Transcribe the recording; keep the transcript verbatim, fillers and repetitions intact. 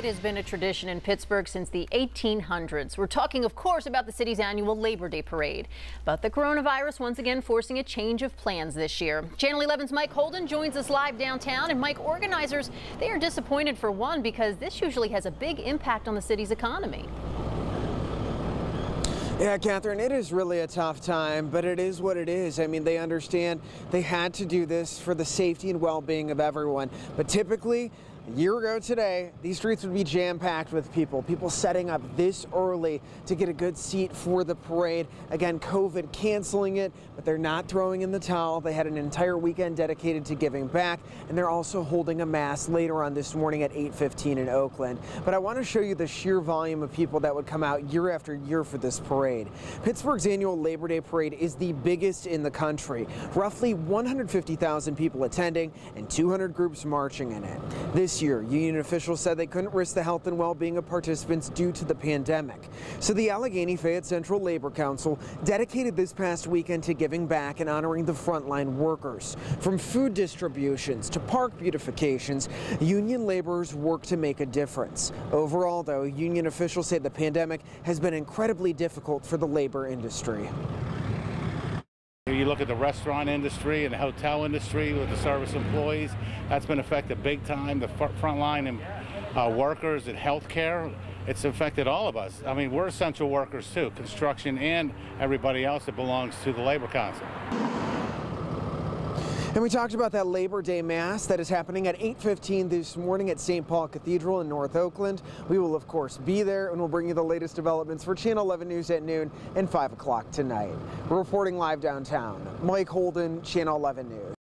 Parade has been a tradition in Pittsburgh since the eighteen hundreds. We're talking, of course, about the city's annual Labor Day Parade. But the coronavirus once again forcing a change of plans this year. Channel eleven's Mike Holden joins us live downtown. And Mike, organizers, they are disappointed for one because this usually has a big impact on the city's economy. Yeah, Catherine, it is really a tough time, but it is what it is. I mean, they understand they had to do this for the safety and well-being of everyone. But typically, a year ago today, these streets would be jam-packed with people, people setting up this early to get a good seat for the parade. Again, COVID canceling it, but they're not throwing in the towel. They had an entire weekend dedicated to giving back, and they're also holding a mass later on this morning at eight fifteen in Oakland. But I want to show you the sheer volume of people that would come out year after year for this parade. Pittsburgh's annual Labor Day Parade is the biggest in the country. Roughly one hundred fifty thousand people attending and two hundred groups marching in it. This year, union officials said they couldn't risk the health and well-being of participants due to the pandemic. So the Allegheny Fayette Central Labor Council dedicated this past weekend to giving back and honoring the frontline workers. From food distributions to park beautifications, union laborers work to make a difference. Overall, though, union officials say the pandemic has been incredibly difficult for the labor industry. You look at the restaurant industry and the hotel industry with the service employees, that's been affected big time. The frontline and uh, workers in healthcare, it's affected all of us. I mean, we're essential workers too, construction and everybody else that belongs to the Labor Council. And we talked about that Labor Day Mass that is happening at eight fifteen this morning at Saint Paul Cathedral in North Oakland. We will, of course, be there, and we'll bring you the latest developments for Channel eleven News at noon and five o'clock tonight. We're reporting live downtown. Mike Holden, Channel eleven News.